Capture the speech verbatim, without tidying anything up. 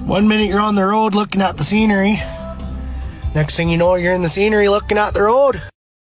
One minute you're on the road looking at the scenery. Next thing you know, you're in the scenery looking at the road.